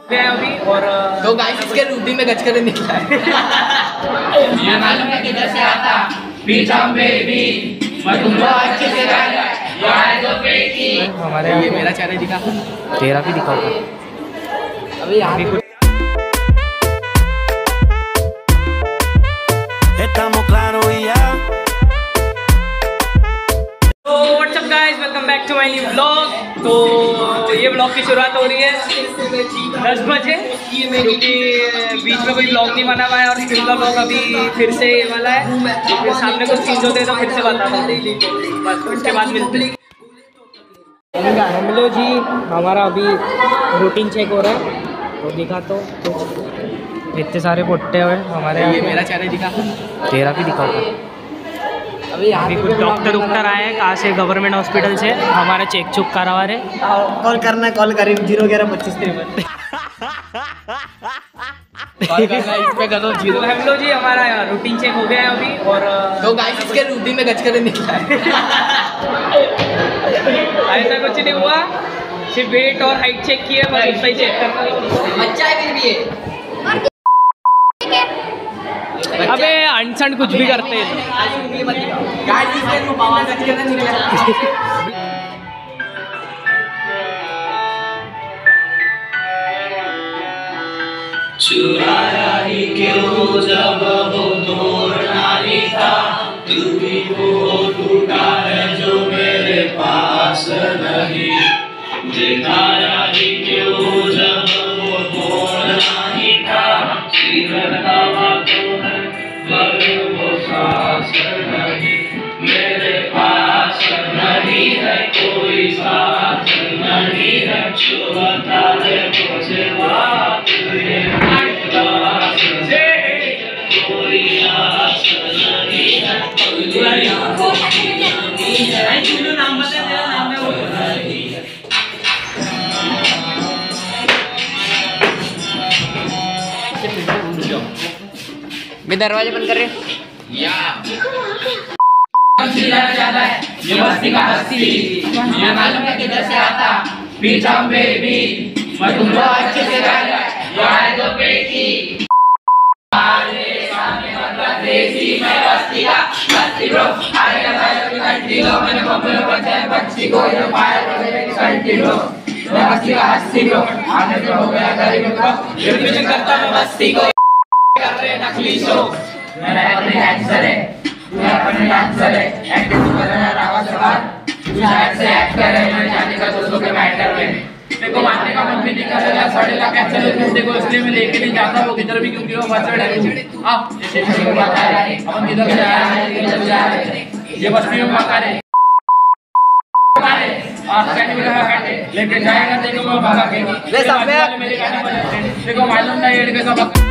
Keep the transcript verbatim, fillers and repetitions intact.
अभी और तो गाइस इसके रूटीन में गच कर निकला है। ये मालूम है किधर से आता पीछा बेबी मैं तुमको अच्छे से जाना यार तो बेटी हमारे ये मेरा चेहरा दिखा, तेरा भी दिखाऊंगा अभी यहाँ भी कुछ estamos claros y ya। तो what's up guys, welcome back to my new blog. तो ये ब्लॉग की शुरुआत हो रही है दस बजे, क्योंकि बीच में कोई ब्लॉग नहीं बना हुआ है और स्किल का ब्लॉग अभी फिर से ये वाला है। फिर सामने कुछ चीज़ होते हैं तो फिर से बताता हूँ, बस उसके बाद मिलते हैं। हेलो जी, हमारा अभी रूटीन चेक हो रहा है तो दिखा तो इतने सारे पुट्टे हुए हमारे। ये मेरा चेहरा दिखा, तेरा भी दिखाऊंगा अभी यहाँ अभी कुछ डॉक्टर उक्टर आए हैं कहाँ से, गवर्नमेंट हॉस्पिटल से, हमारे चेक चुक करवा रहे। कॉल करना है, कॉल करें जीरो ग्यारह पच्चीस तिरपन कॉल करना है, इस पे करो जीरो। हेलो जी, हमारा रूटीन चेक हो गया है अभी और तो गाइस इसके रूटीन में गच कर निकला है। ऐसा कुछ नहीं हुआ, सिर्फ वेट और हाइट चेक किया, बस उतना ही चेक करना। बच्चा है फिर भी है, अबे अनसन कुछ भी करते हैं। गाइस इसके रूटीन में गच कर निकला है। चुराया ही क्यों जब वो तोड़ना ही था, तू भी वो टूटा है जो मेरे पास नहीं। दिखाया ही क्यों जब वो तोड़ना ही था, सीधर हवा तो है पर वो सांस नहीं। मेरे पास नहीं है कोई सांस नहीं है, जो बता दे मुझे बात ये कोई आस नहीं है, कोई आस नहीं है। नाम बता, तेरा नाम है वो नहीं है। मैं दरवाजे बंद कर रहे ज्यादा है ये बस्ती का हस्ती, ये मालूम है किधर से आता पीछा बेबी मैं तुमको अच्छे से जाना यार तो बेटी देसी मैं बस्ती का बस्ती ब्रो आएगा भाई कंटी लो मैंने बम्बे बचाए बच्ची को ये पाया कंटी लो मैं बस्ती का हस्ती ब्रो आने तो हो गया गरीब को रिपीट करता मैं बस्ती को कर रहे नकली शो। मेरा अपने डांसर है, मैं अपने डांसर है, एक्टिंग कर रहा है रावत सवार, शायद से एक्ट कर रहे हैं जाने का दोस्तों के मैटर में। मेरे को मारने का मन भी नहीं कर रहा, साढ़े लाख कैसे लोग को इसलिए मैं लेके नहीं जाता वो किधर भी, क्योंकि वो मचड़ है। अब ये शिक्षक को बता रहा है अपन किधर से आया है, किधर जा रहे हैं, ये बस्ती में भगा रहे आज कहने में है लेके जाएगा, देखो मैं भगा के मेरे गाने पर देखो मालूम नहीं ये कैसा